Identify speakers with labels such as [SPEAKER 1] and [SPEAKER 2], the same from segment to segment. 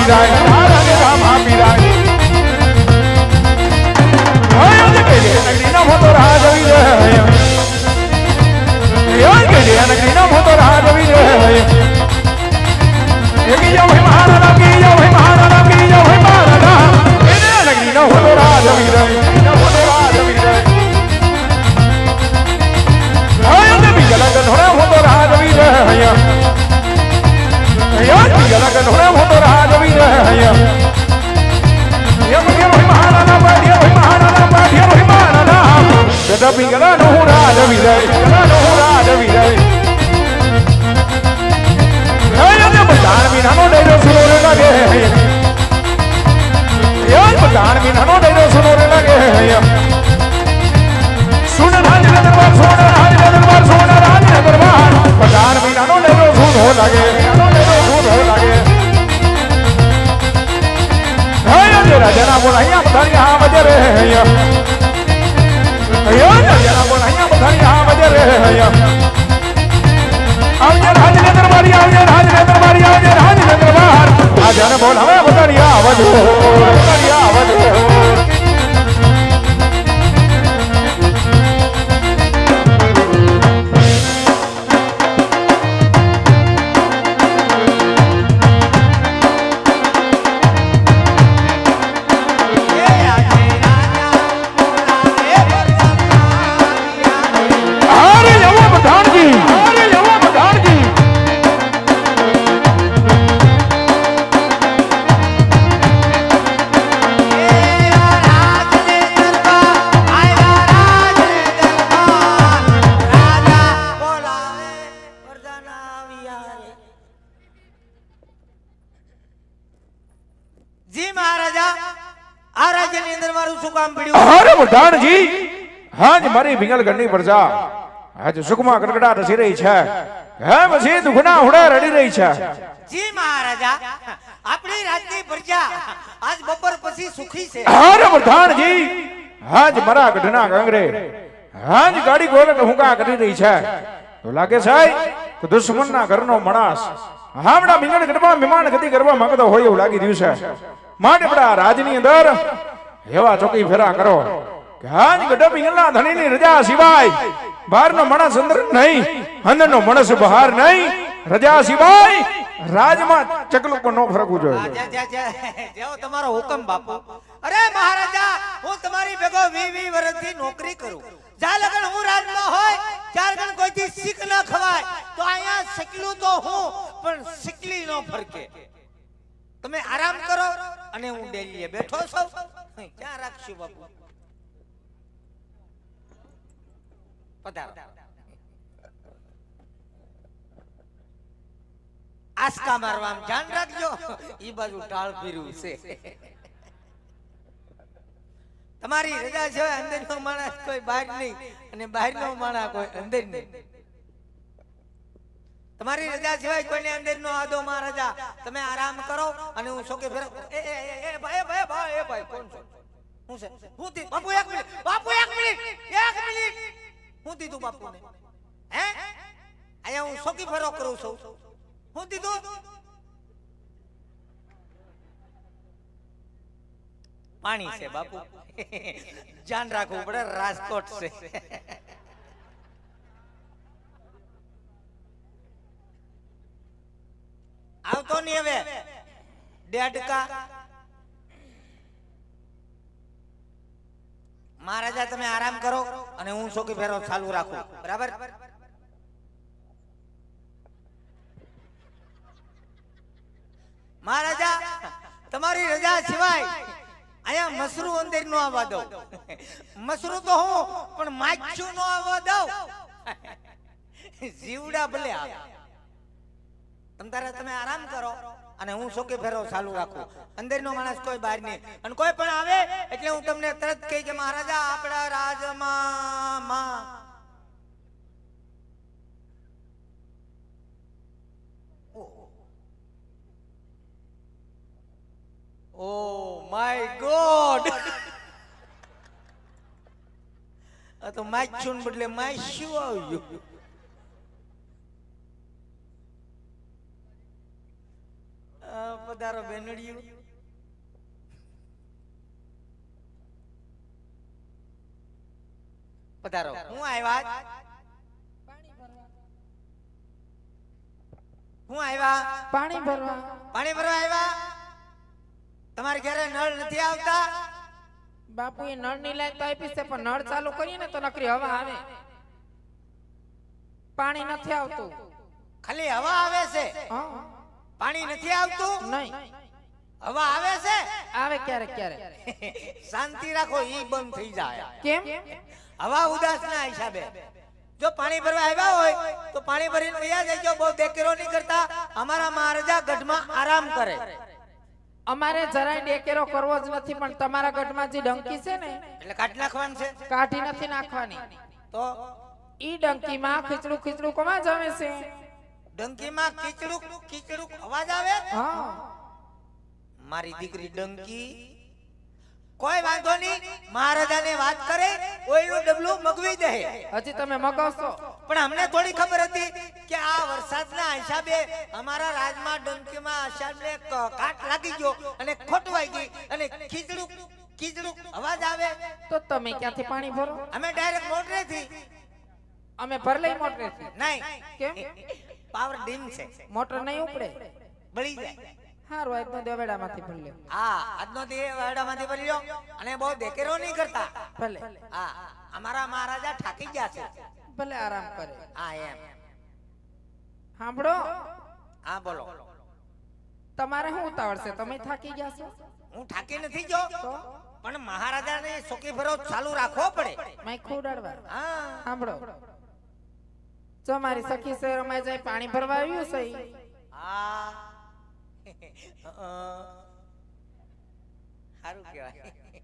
[SPEAKER 1] પીરાય રાધે રામા પીરાય આયો કે નગરી ના મોતો રાજ આવી રે આયો કે નગરી ના મોતો રાજ આવી રે એકી જો હે મહારાણા કી જો હે મહારાણા કી જો હે મહારાણા એને નગરી ના મોતો રાજ આવી રે ના મોતો રાજ આવી રે આયો કે બીજા ગઢોરા મોતો રાજ આવી રે આયો બીજા ગઢોરા મોતો રાજ આવી રે આયો બેટા પિંગલા નો હું રાજ વિજય પિંગલા નો હું રાજ વિજય હે ને બજાર મીનાનો ડેરો સુનો રે લાગે યાર બજાર મીનાનો ડેરો સુનો રે લાગે સુન રાજ ને દરબાર સુન રાજ ને દરબાર સુન રાજ ને દરબાર બજાર મીનાનો ડેરો સુનો લાગે મીનાનો ડેરો સુનો લાગે હે ને રાજા બોલાયા બધાની હા વજે રે જરા બોલ અહીંયા બધાની હા વજે રે આવજે રાજ ને દરબારી આવજે રાજ ને દરબારી આવજે રાજ ને દરબાર આ જરા બોલ હવે બધાની હા વજે બધાની હા વજે મારી ભીંગલગઢની પ્રજા આજ સુખમાં ગડગડાટ હસી રહી છે હે પછી દુખના હુડા રડી રહી છે
[SPEAKER 2] જી મહારાજા આપણી રાજની પ્રજા આજ બપોર પછી સુખી છે
[SPEAKER 1] અરે પ્રધાનજી આજ મારા ગઢના ગાંગરે આજ ગાડી ગોળે હુંકા કરી રહી છે તો લાગે છે કે દુશ્મનના ઘરનો માણસ હામડા ભીંગલગઢમાં મહેમાન ગતિ કરવા માંગતો હોય એવું લાગી રહ્યું છે માટે બડા રાજની અંદર એવા ચોકી ફેરા કરો હાજ ગઢ પિંગલના ધણીની રજા સિવાય બહારનો માણસ અંદર નહીં અંદરનો માણસ બહાર નહીં રજા સિવાય રાજમાં ચકલું પણ ન ફરકવું જોઈએ
[SPEAKER 2] જેવો તમારો હુકમ બાપુ અરે મહારાજા હું તમારી ભેગો 20 વર્ષથી નોકરી કરું જા લગન હું રાજમાં હોય ચાર ગણ કોઈથી શીખ ન ખવાય તો અહીંયા શીખલું તો હું પણ શીખલી ન ફરકે તમે આરામ કરો અને હું ડેલીએ બેઠો છું ક્યાં રાખશું બાપુ આસ્કા મારવા ધ્યાન રાખજો ઈ બાજુ ટાળ ફીર્યું છે તમારી રજા છે અંદરનો માણસ કોઈ બહાર નહીં અને બહારનો માણસ કોઈ અંદર નહીં તમારી રજા સિવાય કોઈને અંદર નો આદો મહારાજા તમે આરામ કરો અને હું શોકે ફેર એ ભાઈ કોણ છો હું છે હું થી બાપુ 1 મિનિટ બાપુ 1 મિનિટ હું દીધું બાપુને હે આયા હું શોકી ફેરો કરું છું હું દીધું પાણી છે બાપુ ધ્યાન રાખવું પડે રાજકોટ છે આવતો નહીં હવે ડેડકા મહારાજા તમે આરામ કરો અને હું શોકી ફેરો ચાલુ રાખું બરાબર મહારાજા તમારી રજા સિવાય આયા મસરૂ અંદર નો આવવા દઉં મસરૂ તો હું પણ માછું નો આવવા દઉં જીવડા ભલે આવે તમે આરામ કરો અને હું શોકે ફેરો ચાલુ રાખું અંદરનો માણસ કોઈ બહાર નહીં અને કોઈ પણ આવે એટલે હું તમને તરત કહી કે મહારાજા આપણા રાજમાં ઓ માય ગોડ આ તો માછું બદલે માછું આવ્યું પધારો બેનડિયું. પધારો. હું આવ્યા? હું આવ્યા?
[SPEAKER 3] પાણી ભરવા.
[SPEAKER 2] પાણી ભરવા આવ્યા? તમારે ઘરે નળ નથી આવતા?
[SPEAKER 3] બાપુ એ નળ ની લાઈટ તો આપી છે પણ નળ ચાલુ કરીએ ને તો નકરી હવા આવે, પાણી નથી આવતું.
[SPEAKER 2] ખાલી હવા આવે છે,
[SPEAKER 3] હા,
[SPEAKER 2] પાણી નથી આવતું?
[SPEAKER 3] નહીં,
[SPEAKER 2] હવા આવે છે.
[SPEAKER 3] આવે ક્યારેક ક્યારેક.
[SPEAKER 2] શાંતિ રાખો, ઈ બંધ થઈ જાય.
[SPEAKER 3] કેમ?
[SPEAKER 2] હવા ઉદાસ ના હિસાબે. જો પાણી ભરવા આવ્યા હોય તો પાણી ભરીને વયા જજો. બહુ દેકેરો નહીં કરતા. અમારા મહારાજા ગઢમાં આરામ કરે.
[SPEAKER 3] અમારે જરાય ડેકેરો કરવો જ નથી, પણ તમારા ગઢમાં જે ડંકી છે ને
[SPEAKER 2] એટલે કાઢી નાખવાનું છે.
[SPEAKER 3] કાઢી નથી નાખવાની.
[SPEAKER 2] તો
[SPEAKER 3] ઈ ડંકીમાં ખીચડું ખીચડું કોમાં જમે છે?
[SPEAKER 2] ડંકીમાં કીચડુક કીચડુક અવાજ આવે.
[SPEAKER 3] હા,
[SPEAKER 2] મારી દીકરી ડંકી. કોઈ વાંધો નહીં, મહારાજાને વાત કરે, ઓઈનું ડબલું મગવી દે.
[SPEAKER 3] હજી તમે મગાવશો?
[SPEAKER 2] પણ અમને થોડી ખબર હતી કે આ વરસાદના હિસાબે અમારા રાજમાં ડંકીમાં અષાઢને કાટ લાગી ગયો અને ખોટવાઈ ગઈ અને ખીચડુક કીચડુક અવાજ આવે.
[SPEAKER 3] તો તમે ક્યાંથી પાણી ભરો?
[SPEAKER 2] અમે ડાયરેક્ટ મોટરેથી.
[SPEAKER 3] અમે ભર લઈ મોટરેથી.
[SPEAKER 2] નહીં,
[SPEAKER 3] કેમ?
[SPEAKER 2] પાવર ડીમ છે,
[SPEAKER 3] મોટર નહીં ઉપડે.
[SPEAKER 2] બળી જાય.
[SPEAKER 3] હારું, આજનો દેવેડામાંથી ભર લ્યો.
[SPEAKER 2] હા, આજનો દે વાડામાંથી ભરી લ્યો અને બહુ દેકેરો નહીં કરતા.
[SPEAKER 3] ભલે.
[SPEAKER 2] હા, અમારા મહારાજા થાકી ગયા છે.
[SPEAKER 3] ભલે આરામ કરે.
[SPEAKER 2] હા એમ.
[SPEAKER 3] સાંભળો,
[SPEAKER 2] હા બોલો.
[SPEAKER 3] તમારે શું ઉતાવળ છે? તમે થાકી ગયા છો?
[SPEAKER 2] હું થાકી નથી જો,
[SPEAKER 3] તો
[SPEAKER 2] પણ મહારાજાને સોકી ભરો ચાલુ રાખવો પડે.
[SPEAKER 3] માઈખું ઉડાડવા.
[SPEAKER 2] હા,
[SPEAKER 3] સાંભળો, જો મારી સખી શહેરમાં જાય પાણી ભરવા આવ્યું છે.
[SPEAKER 2] હા, સારું કહેવાય.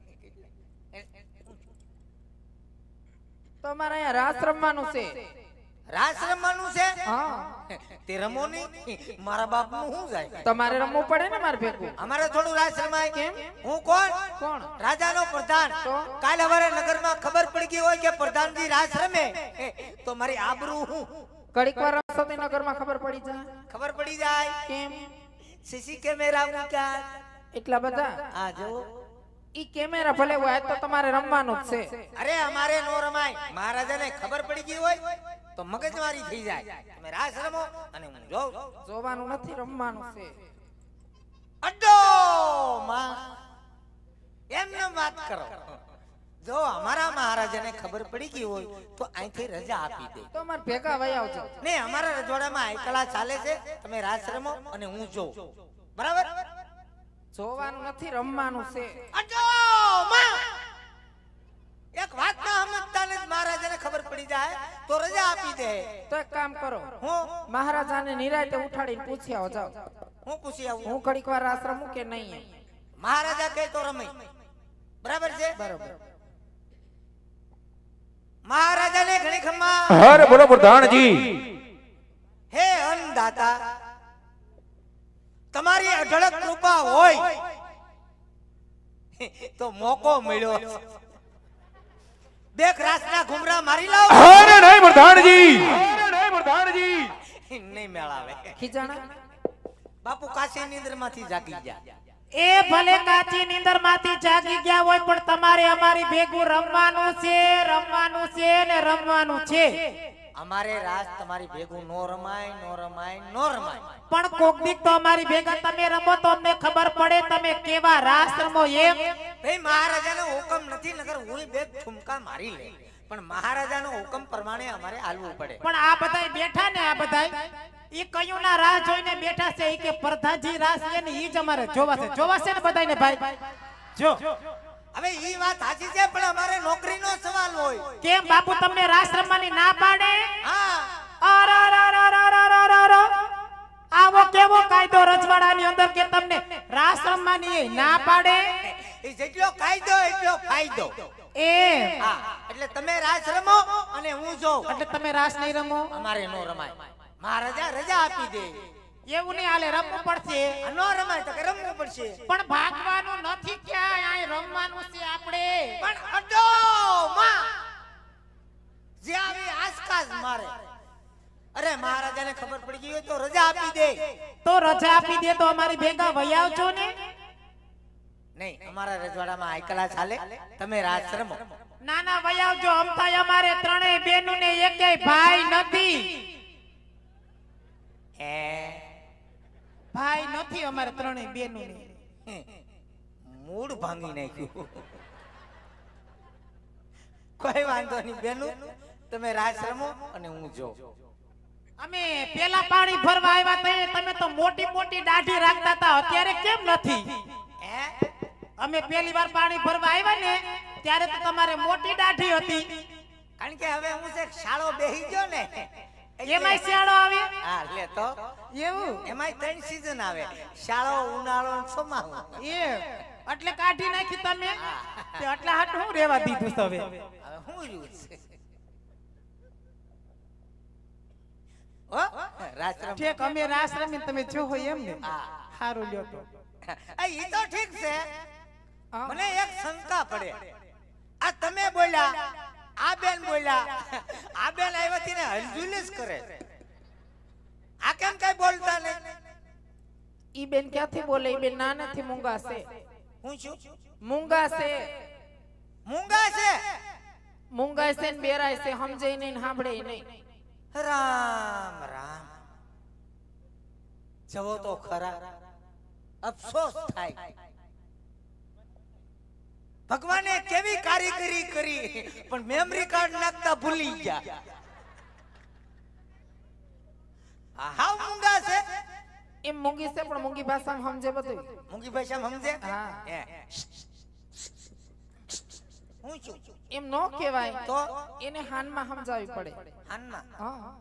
[SPEAKER 3] તો અમારે અહીંયા રાસ રમવાનું છે.
[SPEAKER 2] રાસ રમવાનું છે?
[SPEAKER 3] હા,
[SPEAKER 2] તે રમો નહીં, મારા બાપનું શું જાય?
[SPEAKER 3] તમારે રમવું પડે ને મારે ભેગું.
[SPEAKER 2] અમારે થોડું રાસ રમાય.
[SPEAKER 3] કેમ?
[SPEAKER 2] હું કોણ?
[SPEAKER 3] કોણ?
[SPEAKER 2] રાજાનો પ્રધાન.
[SPEAKER 3] તો?
[SPEAKER 2] કાલ હવારે નગરમાં ખબર પડી ગઈ હોય કે પ્રધાનજી રાસ રમે તો મારી આબરૂ હું
[SPEAKER 3] ઘડીક વાર રમશો તો નગરમાં ખબર પડી જાય.
[SPEAKER 2] ખબર પડી જાય.
[SPEAKER 3] કેમ?
[SPEAKER 2] સીસી કેમેરા મૂક્યા.
[SPEAKER 3] એટલા બધા?
[SPEAKER 2] આ જો,
[SPEAKER 3] ઈ કેમેરા ભલે હોય તો તમારે રમવાનું જ છે.
[SPEAKER 2] અરે અમારે નો રમાય. મહારાજાને ખબર પડી ગઈ હોય તો મગજમારી થઈ જાય. તમે રાસ રમો અને હું જોઉં.
[SPEAKER 3] જોવાનું નથી, રમવાનું છે.
[SPEAKER 2] અડ્ડો માં એમને વાત કરો. જો અમારા મહારાજાને ખબર પડી ગઈ હોય તો અહીંથી રજા આપી દે.
[SPEAKER 3] તો અમારે ભેગા વહી આવજો.
[SPEAKER 2] ને અમારા રજવાડામાં આઈકલા ચાલે છે. તમે રાસ રમો અને હું જોઉં. બરાબર?
[SPEAKER 3] જોવાનું નથી, રમવાનું છે.
[SPEAKER 2] અડ્ડો માં એક વાત ના સમજતા ને મહારાજાને ખબર પડી જાય તો રજા આપી દે.
[SPEAKER 3] તો એક કામ કરો,
[SPEAKER 2] હું
[SPEAKER 3] મહારાજાને નિરાંતે ઉઠાડીને પૂછી આવો. જાઓ,
[SPEAKER 2] હું પૂછી આવું.
[SPEAKER 3] હું ઘડીક વાર રાસ રમું કે નહીં?
[SPEAKER 2] મહારાજા કહે તો રમે. બરાબર છે?
[SPEAKER 3] બરોબર.
[SPEAKER 2] મહારાજાને ઘણી ખમ્મા.
[SPEAKER 1] હરે બોલો પ્રધાનજી.
[SPEAKER 2] હે અન્નદાતા, તમારી અઢળક કૃપા હોય તો મોકો મળ્યો. બે રાસના ઘુમરા મારી લાવ.
[SPEAKER 1] હરે નહીં પ્રધાનજી. હરે નહીં પ્રધાનજી.
[SPEAKER 2] નહીં મેળાવે.
[SPEAKER 3] ખીજાણા?
[SPEAKER 2] બાપુ કાશી નિંદ્રમાંથી જાગી ગયા.
[SPEAKER 3] એ ભલે કાચી નીંદર માંથી જાગી ગયા હોય પણ તમારે અમારી ભેગું રમવાનું છે, રમવાનું છે ને રમવાનું છે.
[SPEAKER 2] અમારે રાસ તમારી ભેગું નો રમાય, નો રમાય, નો રમાય.
[SPEAKER 3] પણ કોક દીક તો અમારી ભેગા તમે રમો તો અમને ખબર પડે તમે કેવા રાસ રમો. એમ
[SPEAKER 2] ભાઈ મહારાજાનો હુકમ નથી, નકર હું બે ઠુમકા મારી લે. પણ મહારાજાનો હુકમ પ્રમાણે અમારે હાલવું પડે.
[SPEAKER 3] પણ આ બધાય બેઠા ને, આ બધાય ઈ કયું ના રાહ જોઈને બેઠા છે. ઈ કે પ્રધાનજી રાસ છે ને ઈ જ અમારે જોવાશે ને બધાયને. ભાઈ જો,
[SPEAKER 2] હવે ઈ વાત સાચી છે પણ અમારે નોકરીનો સવાલ હોય.
[SPEAKER 3] કેમ બાપુ તમને રાસ રમવાની ના પાડે?
[SPEAKER 2] હા,
[SPEAKER 3] આવો કેવો કાયદો રજવાડાની અંદર કે તમને રાસ રમવાની ના પાડે?
[SPEAKER 2] એ જેટલો કાયદો એટલો ફાયદો.
[SPEAKER 3] એ
[SPEAKER 2] હા, એટલે તમે રાસ રમો અને હું જોઉં.
[SPEAKER 3] એટલે તમે રાસ નહીં રમો?
[SPEAKER 2] અમારે નો રમાય. મહારાજા રજા આપી દે.
[SPEAKER 3] એવું નહીં હાલે, રમવું પડશે.
[SPEAKER 2] નો રમાય તો કે રમવું પડશે.
[SPEAKER 3] પણ ભાગવાનું નથી, ક્યાંય આ રમવાનું છે આપણે.
[SPEAKER 2] પણ અડો માં જે આવી આસકાસ મારે અરે મહારાજાને ખબર પડી ગઈ હોય તો રજા આપી દે.
[SPEAKER 3] તો રજા આપી દે તો અમારી ભેગા વહી આવજો ને.
[SPEAKER 2] નહીં, અમારા રજવાડામાં આયકલા ચાલે, તમે રાસ રમો.
[SPEAKER 3] ના ના વહી આવજો. અમથાય અમારે ત્રણેય બેનું ને એકેય ભાઈ નથી. ભાઈ નથી અમારે ત્રણેય બેનું ને.
[SPEAKER 2] મૂડ ભાંગી નાખ્યું. કોઈ વાંધો નહીં બેનું, તમે રાસ રમો અને હું જોઉં.
[SPEAKER 3] અમે પેલા પાણી ભરવા આવ્યા તઈએ તમે તો મોટી મોટી દાઢી રાખતા હતા, અત્યારે કેમ નથી? અમે પહેલી વાર પાણી ભરવા આવ્યા ને ત્યારે તો તમારે મોટી દાઢી હતી.
[SPEAKER 2] કારણ કે હવે હું છે શાળો બેહી ગયો ને.
[SPEAKER 3] એમાંય શિયાળો આવે?
[SPEAKER 2] હા લે તો
[SPEAKER 3] એવું?
[SPEAKER 2] એમાંય 3 સીઝન આવે, શાળો, ઉનાળો અને ચોમાસું.
[SPEAKER 3] એટલે કાઢી નાખી તમે? તે એટલે હાટ હું રેવા દીધું હવે.
[SPEAKER 2] હવે હું રહ્યું છે. ઓ રાસરમ
[SPEAKER 3] ઠીક, અમે રાસ રમીને તમે જો હોય એમ ને.
[SPEAKER 2] હા
[SPEAKER 3] સારું લ્યો તો.
[SPEAKER 2] ઈ તો ઠીક છે. મને એક શંકા પડે. આ તમે બોલ્યા, આ બેન બોલ્યા, આ બેન આવ્યાથી ને હલઝુલ જ કરે. આ કેમ કઈ બોલતા નહીં?
[SPEAKER 4] ઈ બેન ક્યાંથી બોલે? ઈ બેન ના નથી, મૂંગા છે.
[SPEAKER 2] હું છું?
[SPEAKER 4] મૂંગા છે.
[SPEAKER 2] મૂંગા છે?
[SPEAKER 4] મૂંગા છે ને બેરાય છે, સમજે નહીં ને સાંભળે નહીં.
[SPEAKER 2] રામ રામ. જવો તો ખરા, અફસોસ થાય. ભગવાને કેવી કારીગરી કરી, પણ મેમરી કાર્ડ નાખતા ભૂલી ગયા. હાવ મૂંગા છે.
[SPEAKER 4] એમ મૂંગી છે પણ મૂંગી ભાષામાં સમજે બધું.
[SPEAKER 2] મૂંગી ભાષામાં સમજે?
[SPEAKER 4] હા.
[SPEAKER 2] હું છું?
[SPEAKER 4] એમ નો કહેવાય
[SPEAKER 2] તો
[SPEAKER 4] એને હાનમાં સમજાવવી પડે.
[SPEAKER 2] હાનમાં
[SPEAKER 4] હા.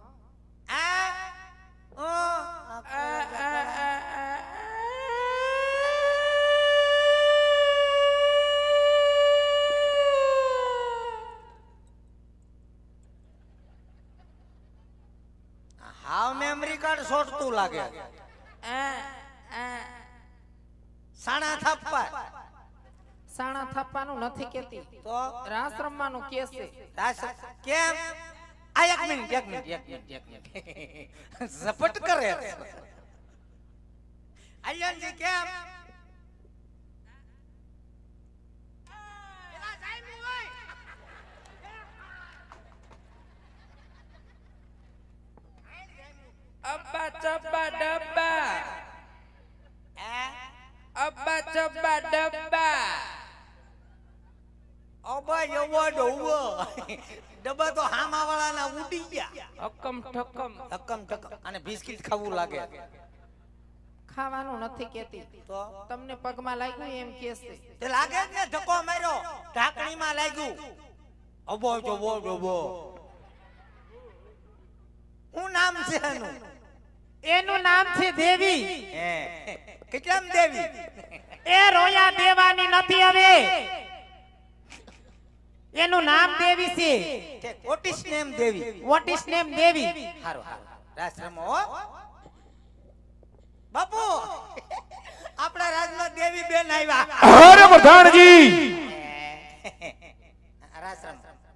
[SPEAKER 2] હાવ મેમરી કાર્ડ છોડતું લાગે. સાણા થાપવા.
[SPEAKER 4] સાણા થાપવાનું નથી કેતી,
[SPEAKER 2] તો
[SPEAKER 4] રાસ રમવાનું કે છે.
[SPEAKER 2] કેમ? આ એક મિનિટ. ઝપટ કરે. આલ્યાનજી કેમ?
[SPEAKER 4] અબ્બા ચબ્બા ડબ્બા, અબ્બા ચબ્બા ડબ્બા.
[SPEAKER 2] અબા એવો ડોવો. ડબ્બા તો હામા વાળાના ઉડી ગયા.
[SPEAKER 4] હકમ ઠકમ.
[SPEAKER 2] ધક્કમ ધક્કમ. અને બિસ્કિટ ખાવું લાગે.
[SPEAKER 4] ખાવાનું નથી કેતી,
[SPEAKER 2] તો
[SPEAKER 4] તમને પગમાં લાગ્યું એમ કે છે.
[SPEAKER 2] તે લાગે જ ને, ધક્કો માર્યો, ઢાંકણીમાં લાગ્યું. અબો જોવો ડોવો. શું નામ છે એનું?
[SPEAKER 3] એનું નામ છે દેવી.
[SPEAKER 2] કેટલામ દેવી?
[SPEAKER 3] એ રોયા દેવાની નથી હવે, એનું નામ દેવી છે.
[SPEAKER 2] What is name Devi?
[SPEAKER 3] What is name Devi.
[SPEAKER 2] હારો હારો રાસ રમો હો. બાપુ આપણા રાજમાં દેવી બેન આવ્યા.
[SPEAKER 1] અરે પ્રધાનજી,
[SPEAKER 2] રાસ રમો.